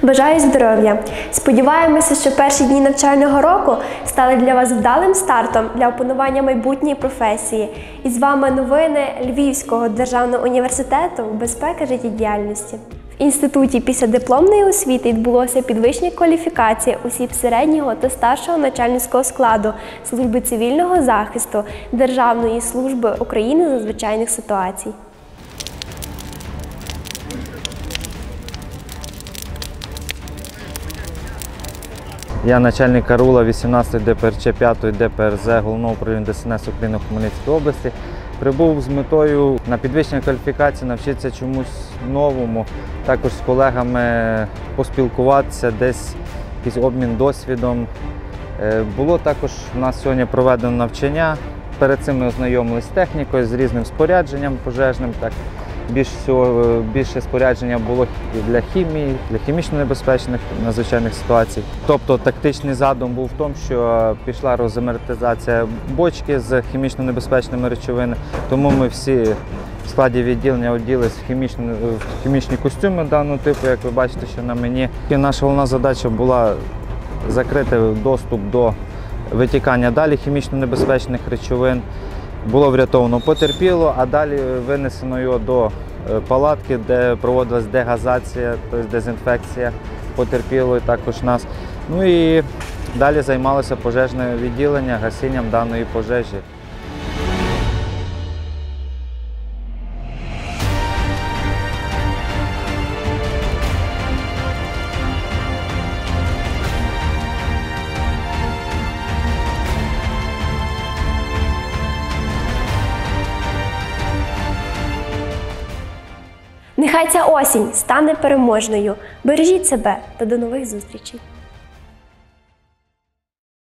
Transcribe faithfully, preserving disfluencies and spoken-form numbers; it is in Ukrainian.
Бажаю здоров'я! Сподіваємося, що перші дні навчального року стали для вас вдалим стартом для опанування майбутньої професії. І з вами новини Львівського державного університету «Безпека життєдіяльності». В інституті післядипломної освіти відбулося підвищення кваліфікації осіб середнього та старшого начальницького складу Служби цивільного захисту Державної служби України з надзвичайних ситуацій. Я начальник караула вісімнадцятої Д П Р Ч п'ятої Д П Р З Головного управління Д С Н С України в Хмельницькій області. Прибув з метою на підвищення кваліфікації, навчитися чомусь новому, також з колегами поспілкуватися, десь якийсь обмін досвідом. Було також у нас сьогодні проведено навчання. Перед цим ми ознайомилися з технікою, з різним спорядженням пожежним. Так, більш всього, більше спорядження було для хімії, для хімічно небезпечних надзвичайних ситуацій. Тобто тактичний задум був в тому, що пішла розамортизація бочки з хімічно небезпечними речовинами, тому ми всі в складі відділення оділись в хімічні, в хімічні костюми даного типу, як ви бачите, що на мені. І наша головна задача була закрити доступ до витікання далі хімічно небезпечних речовин. Було врятовано потерпіло, а далі винесено його до палатки, де проводилась дегазація, тобто дезінфекція потерпілої також нас. Ну і далі займалося пожежне відділення гасінням даної пожежі. Нехай ця осінь стане переможною. Бережіть себе та до нових зустрічей!